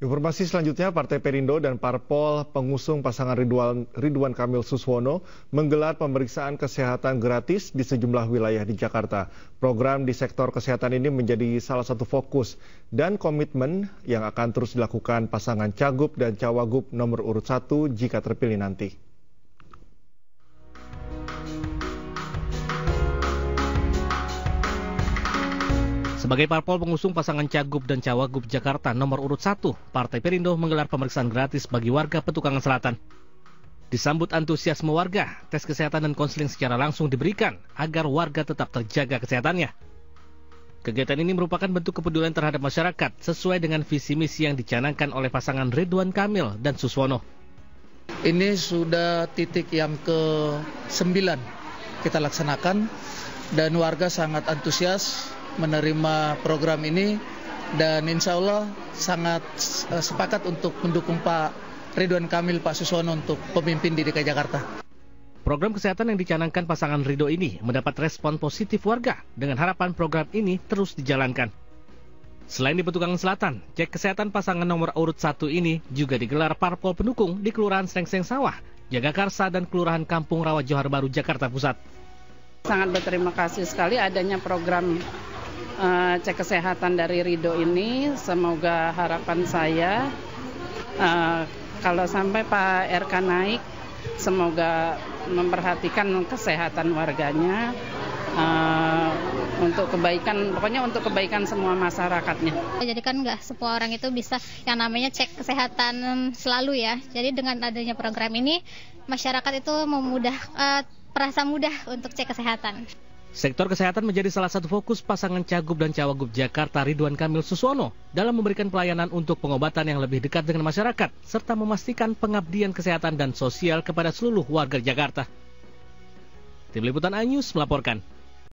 Informasi selanjutnya, Partai Perindo dan Parpol pengusung pasangan Ridwan Kamil Suswono menggelar pemeriksaan kesehatan gratis di sejumlah wilayah di Jakarta. Program di sektor kesehatan ini menjadi salah satu fokus dan komitmen yang akan terus dilakukan pasangan Cagup dan Cawagup nomor urut 1 jika terpilih nanti. Sebagai parpol pengusung pasangan Cagup dan Cawagup Jakarta nomor urut 1, Partai Perindo menggelar pemeriksaan gratis bagi warga Petukangan Selatan. Disambut antusiasme warga, tes kesehatan dan konseling secara langsung diberikan agar warga tetap terjaga kesehatannya. Kegiatan ini merupakan bentuk kepedulian terhadap masyarakat sesuai dengan visi misi yang dicanangkan oleh pasangan Ridwan Kamil dan Suswono. Ini sudah titik yang ke-9 kita laksanakan dan warga sangat antusias menerima program ini dan insya Allah sangat sepakat untuk mendukung Pak Ridwan Kamil, Pak Suswono untuk pemimpin di DKI Jakarta. Program kesehatan yang dicanangkan pasangan Ridho ini mendapat respon positif warga dengan harapan program ini terus dijalankan. Selain di Petukangan Selatan, cek kesehatan pasangan nomor urut 1 ini juga digelar parpol pendukung di Kelurahan Srengseng Sawah, Jagakarsa dan Kelurahan Kampung Rawa Johar Baru, Jakarta Pusat. Sangat berterima kasih sekali adanya program cek kesehatan dari Ridho ini. Semoga harapan saya kalau sampai Pak RK naik, semoga memperhatikan kesehatan warganya untuk kebaikan, pokoknya untuk kebaikan semua masyarakatnya. Jadi kan nggak semua orang itu bisa yang namanya cek kesehatan selalu ya. Jadi dengan adanya program ini, masyarakat itu merasa mudah untuk cek kesehatan. Sektor kesehatan menjadi salah satu fokus pasangan Cagup dan Cawagup Jakarta Ridwan Kamil Suswono dalam memberikan pelayanan untuk pengobatan yang lebih dekat dengan masyarakat serta memastikan pengabdian kesehatan dan sosial kepada seluruh warga Jakarta. Tim Liputan iNews melaporkan.